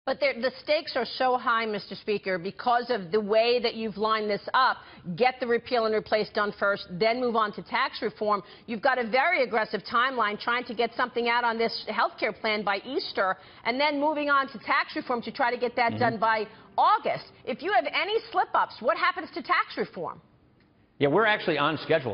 But the stakes are so high, Mr. Speaker, because of the way that you've lined this up. Get the repeal and replace done first, then move on to tax reform. You've got a very aggressive timeline trying to get something out on this health care plan by Easter, and then moving on to tax reform to try to get that done by August. If you have any slip-ups, what happens to tax reform? Yeah, we're actually on schedule.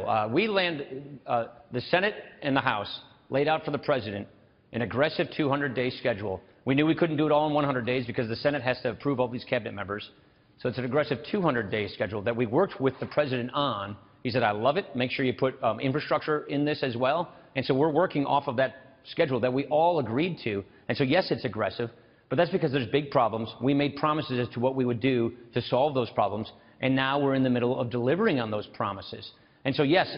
The Senate and the House laid out for the president an aggressive 200-day schedule. We knew we couldn't do it all in 100 days because the Senate has to approve all these cabinet members. So it's an aggressive 200-day schedule that we worked with the president on. He said, I love it. Make sure you put infrastructure in this as well. And so we're working off of that schedule that we all agreed to. And so, yes, it's aggressive, but that's because there's big problems. We made promises as to what we would do to solve those problems, and now we're in the middle of delivering on those promises. And so, yes,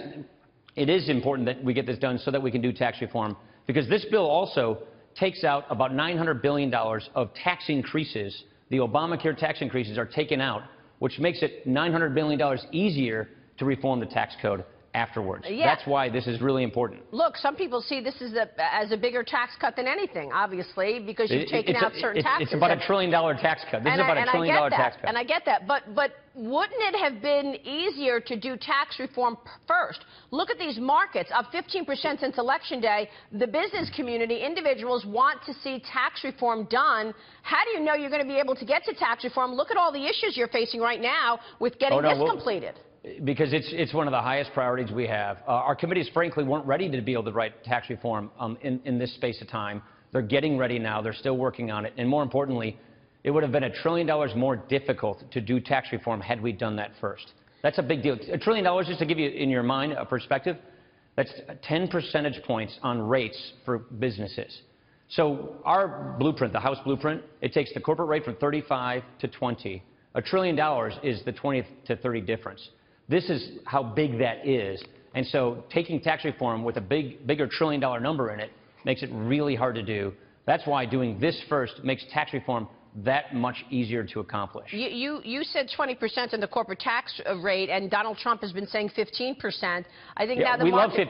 it is important that we get this done so that we can do tax reform, because this bill also takes out about $900 billion of tax increases. The Obamacare tax increases are taken out, which makes it $900 billion easier to reform the tax code afterwards. Yeah. That's why this is really important. Look, some people see this as a bigger tax cut than anything, obviously, because you've taken out certain taxes. It's about $1 trillion tax cut. This is about $1 trillion tax cut. And I get that. But wouldn't it have been easier to do tax reform first? Look at these markets, up 15% since Election Day. The business community, individuals want to see tax reform done. How do you know you're going to be able to get to tax reform? Look at all the issues you're facing right now with getting this completed. Because it's one of the highest priorities we have. Our committees, frankly, weren't ready to be able to write tax reform in this space of time. They're getting ready now. They're still working on it. And more importantly, it would have been $1 trillion more difficult to do tax reform had we done that first. That's a big deal. $1 trillion, just to give you in your mind a perspective, that's 10 percentage points on rates for businesses. So our blueprint, the House blueprint, it takes the corporate rate from 35 to 20. $1 trillion is the 20 to 30 difference. This is how big that is. And so taking tax reform with a bigger $1 trillion number in it makes it really hard to do. That's why doing this first makes tax reform that much easier to accomplish. You said 20% in the corporate tax rate, and Donald Trump has been saying 15%. I think now the we love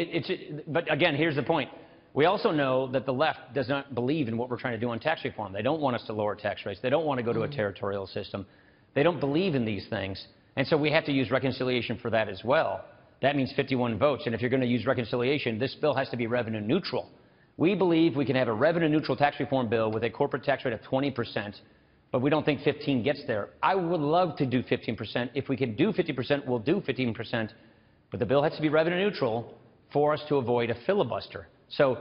15. But again, here's the point. We also know that the left does not believe in what we're trying to do on tax reform. They don't want us to lower tax rates. They don't want to go to a territorial system. They don't believe in these things. And so we have to use reconciliation for that as well. That means 51 votes. And if you're going to use reconciliation, this bill has to be revenue neutral. We believe we can have a revenue neutral tax reform bill with a corporate tax rate of 20%, but we don't think 15 gets there. I would love to do 15%. If we can do 50%, we'll do 15%. But the bill has to be revenue neutral for us to avoid a filibuster. So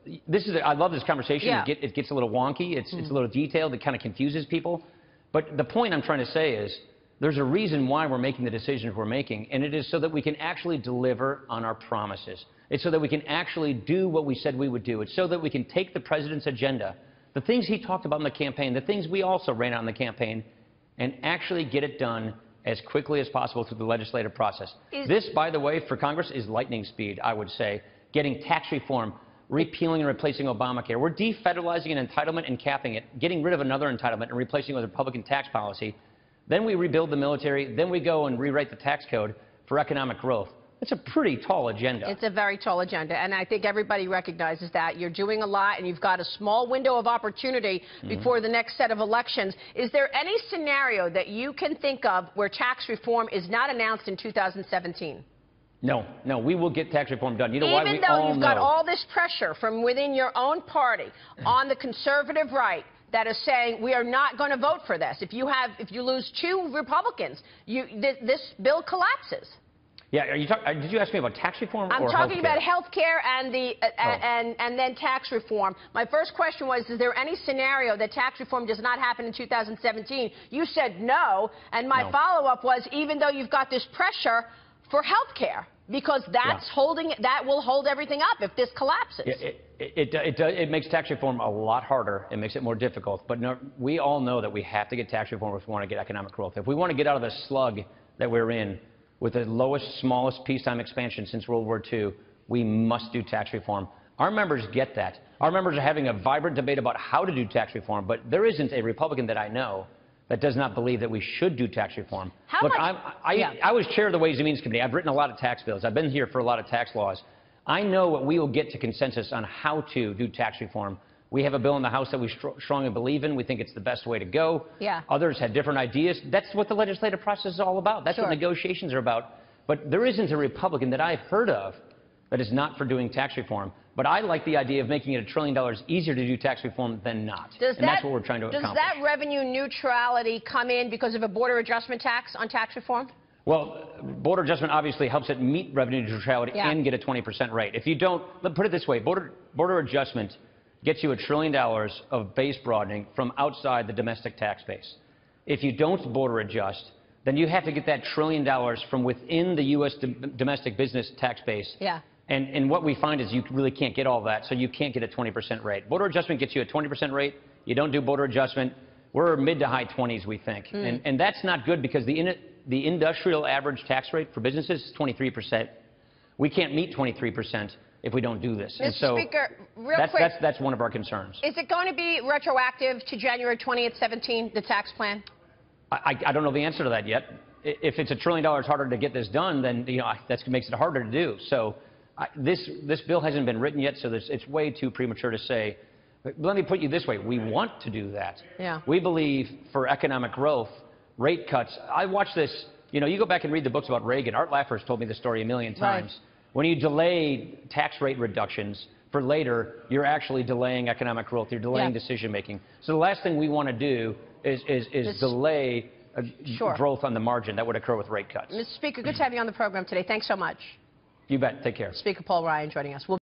I love this conversation. Yeah. It gets a little wonky. It's a little detailed. It kind of confuses people. But the point I'm trying to say is, there's a reason why we're making the decisions we're making, and it is so that we can actually deliver on our promises. It's so that we can actually do what we said we would do. It's so that we can take the president's agenda, the things he talked about in the campaign, the things we also ran out in the campaign, and actually get it done as quickly as possible through the legislative process. This, by the way, for Congress is lightning speed, I would say, getting tax reform, repealing and replacing Obamacare. We're defederalizing an entitlement and capping it, getting rid of another entitlement and replacing it with a Republican tax policy. Then we rebuild the military. Then we go and rewrite the tax code for economic growth. It's a pretty tall agenda. It's a very tall agenda, and I think everybody recognizes that. You're doing a lot, and you've got a small window of opportunity before the next set of elections. Is there any scenario that you can think of where tax reform is not announced in 2017? No, we will get tax reform done. You know why? Even though you've got all this pressure from within your own party on the conservative right, that is saying we are not going to vote for this. If you lose 2 Republicans, this bill collapses. Yeah, did you ask me about tax reform? I'm talking about health care and and then tax reform. My first question was, is there any scenario that tax reform does not happen in 2017? You said no, and my follow-up was, even though you've got this pressure for health care, because that will hold everything up if this collapses. It makes tax reform a lot harder. It makes it more difficult. But no, we all know that we have to get tax reform if we want to get economic growth. If we want to get out of the slug that we're in with the lowest, smallest peacetime expansion since World War II, we must do tax reform. Our members get that. Our members are having a vibrant debate about how to do tax reform, but there isn't a Republican that I know that does not believe that we should do tax reform. Look, I was chair of the Ways and Means Committee. I've written a lot of tax bills. I've been here for a lot of tax laws. I know what we will get to consensus on how to do tax reform. We have a bill in the House that we strongly believe in. We think it's the best way to go. Yeah. Others had different ideas. That's what the legislative process is all about. That's what negotiations are about. But there isn't a Republican that I've heard of that is not for doing tax reform. But I like the idea of making it $1 trillion easier to do tax reform than not. That's what we're trying to accomplish. Does that revenue neutrality come in because of a border adjustment tax on tax reform? Well, border adjustment obviously helps it meet revenue neutrality and get a 20% rate. If you don't, put it this way, border adjustment gets you $1 trillion of base broadening from outside the domestic tax base. If you don't border adjust, then you have to get that $1 trillion from within the U.S. domestic business tax base. Yeah. And what we find is you really can't get all that, so you can't get a 20% rate. Border adjustment gets you a 20% rate. You don't do border adjustment, we're mid to high 20s, we think. And that's not good because the industrial average tax rate for businesses is 23%. We can't meet 23% if we don't do this. Mr. Speaker, real quick. That's one of our concerns. Is it going to be retroactive to January 20th, 17, the tax plan? I don't know the answer to that yet. If it's $1 trillion harder to get this done, then that makes it harder to do. So this bill hasn't been written yet, so it's way too premature to say. But let me put you this way. We want to do that. Yeah. We believe for economic growth, rate cuts. I watch this. You go back and read the books about Reagan. Art Laffer's told me the story a million times. Right. When you delay tax rate reductions for later, you're actually delaying economic growth. You're delaying decision making. So the last thing we want to do is delay growth on the margin that would occur with rate cuts. Mr. Speaker, good to have you on the program today. Thanks so much. You bet. Take care. Speaker Paul Ryan joining us.